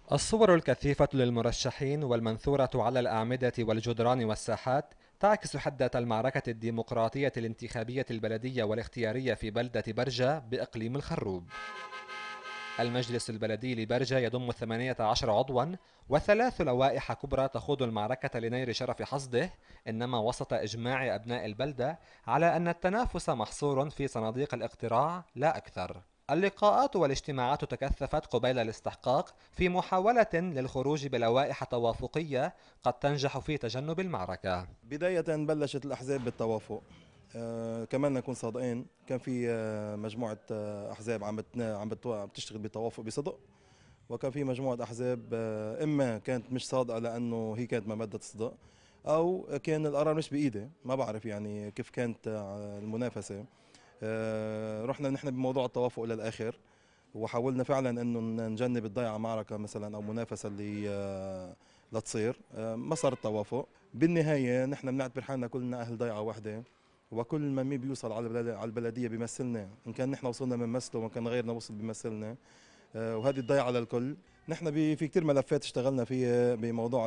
الصور الكثيفة للمرشحين والمنثورة على الأعمدة والجدران والساحات تعكس حدة المعركة الديمقراطية الانتخابية البلدية والاختيارية في بلدة برجة بإقليم الخروب. المجلس البلدي لبرجة يضم 18 عضوا وثلاث لوائح كبرى تخوض المعركة لنيل شرف حصده، إنما وسط إجماع أبناء البلدة على أن التنافس محصور في صناديق الاقتراع لا أكثر. اللقاءات والاجتماعات تكثفت قبيل الاستحقاق في محاولة للخروج بلوائح توافقية قد تنجح في تجنب المعركة. بداية بلشت الأحزاب بالتوافق. كمان نكون صادقين، كان في مجموعة أحزاب بتشتغل بتوافق بصدق، وكان في مجموعة أحزاب إما كانت مش صادقة لأنه هي كانت ما بدها تصدق، أو كان القرار مش بإيدي، ما بعرف يعني كيف كانت المنافسة. رحنا نحن بموضوع التوافق للآخر، وحاولنا فعلا انه نجنب الضيعه معركه مثلا او منافسه اللي لتصير. ما صار التوافق. بالنهايه نحن بنعتبر حالنا كلنا اهل ضيعه واحده، وكل ما مين بيوصل على البلديه بيمثلنا، ان كان نحن وصلنا بنمثله وان كان غيرنا وصل بيمثلنا. وهذه الضيعه للكل. نحن في كثير ملفات اشتغلنا فيها بموضوع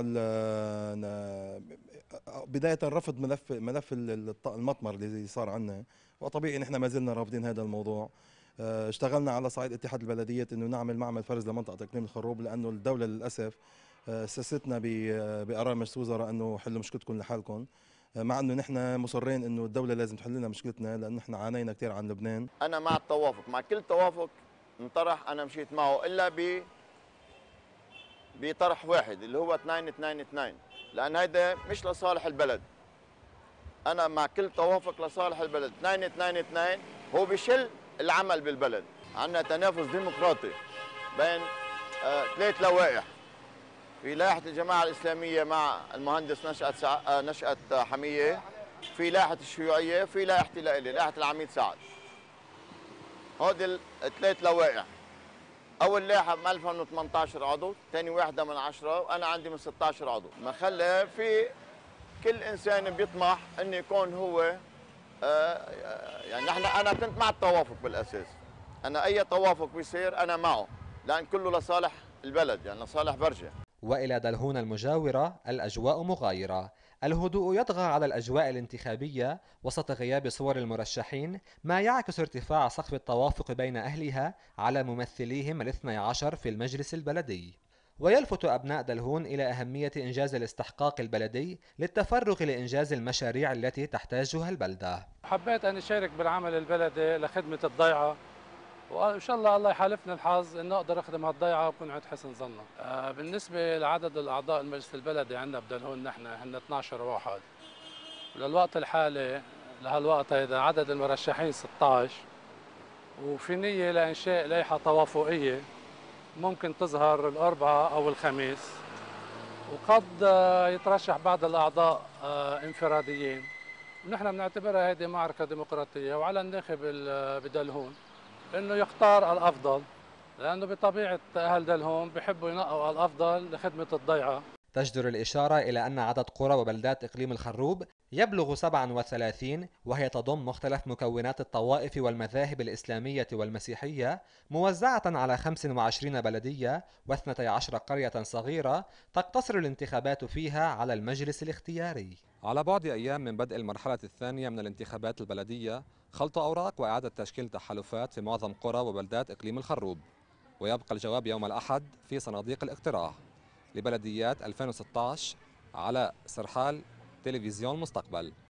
بدايه رفض ملف المطمر اللي صار عندنا، وطبيعي نحن ما زلنا رافضين هذا الموضوع. اشتغلنا على صعيد اتحاد البلديات انه نعمل معمل فرز لمنطقه اقليم الخروب، لانه الدوله للاسف سستنا بقرار مجلس وزراء انه حلوا مشكلتكم لحالكم، مع انه نحن مصرين انه الدوله لازم تحل لنا مشكلتنا، لانه نحن عانينا كثير عن لبنان. انا مع التوافق، مع كل توافق انطرح انا مشيت معه، الا بطرح واحد اللي هو 2-2-2، لان هيدا مش لصالح البلد. انا مع كل توافق لصالح البلد. 2-2-2 هو بيشل العمل بالبلد. عندنا تنافس ديمقراطي بين ثلاث لوائح. في لائحه الجماعه الاسلاميه مع المهندس نشأت حميه، في لائحه الشيوعيه، في لائحتي لإلي لائحه العميد سعد. هودي الثلاث لوائح. اول لائحه من 2018 عضو، ثاني واحده من 10، وانا عندي من 16 عضو. ما خلى في كل انسان بيطمح انه يكون هو يعني انا كنت مع التوافق بالاساس. انا اي توافق بيصير انا معه، لان كله لصالح البلد، يعني لصالح برجة. وإلى دلهون المجاورة الأجواء مغايرة. الهدوء يطغى على الأجواء الانتخابية وسط غياب صور المرشحين، ما يعكس ارتفاع سقف التوافق بين أهلها على ممثليهم الاثني عشر في المجلس البلدي. ويلفت أبناء دلهون إلى أهمية إنجاز الاستحقاق البلدي للتفرغ لإنجاز المشاريع التي تحتاجها البلدة. حبيت أن أشارك بالعمل البلدي لخدمة الضيعة، وان شاء الله يحالفني الحظ انه اقدر اخدم هالضيعه واكون عند حسن ظنها. بالنسبه لعدد الاعضاء المجلس البلدي عندنا بدلهون نحن هن 12 واحد. للوقت الحالي لهالوقت هذا عدد المرشحين 16، وفي نيه لانشاء لائحه توافقيه ممكن تظهر الاربعاء او الخميس، وقد يترشح بعض الاعضاء انفراديين. ونحن بنعتبرها هذه معركه ديمقراطيه، وعلى الناخب بدلهون انه يختار الافضل، لانه بطبيعه اهل دلهون بحبوا ينقوا الافضل لخدمه الضيعه. تجدر الإشارة إلى أن عدد قرى وبلدات إقليم الخروب يبلغ 37، وهي تضم مختلف مكونات الطوائف والمذاهب الإسلامية والمسيحية، موزعة على 25 بلدية و12 قرية صغيرة تقتصر الانتخابات فيها على المجلس الاختياري. على بعد أيام من بدء المرحلة الثانية من الانتخابات البلدية، خلط أوراق وإعادة تشكيل تحالفات في معظم قرى وبلدات إقليم الخروب، ويبقى الجواب يوم الأحد في صناديق الاقتراع لبلديات 2016 على سرحال تلفزيون مستقبل.